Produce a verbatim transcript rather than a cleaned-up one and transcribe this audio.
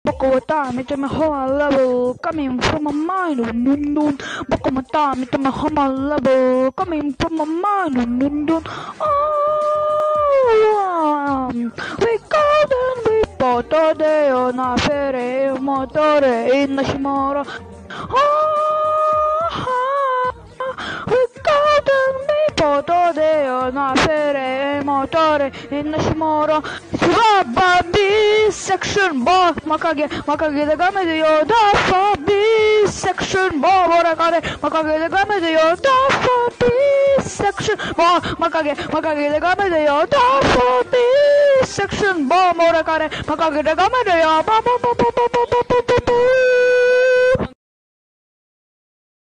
time to my whole level coming from my mind. Dun, dun. Book of my time to my whole level coming from my mind. Dun, dun. Oh, um, we golden we poto de ona fere motore in the shimora. Oh, we golden we poto de ona fere motore in the shimora. Swabba B section bar makage makage the game de yo da for B section bar morakare makage the game de yo da for B section bar makage makage the game de yo da for B section bar morakare makage the game de yo ba ba ba ba ba ba ba ba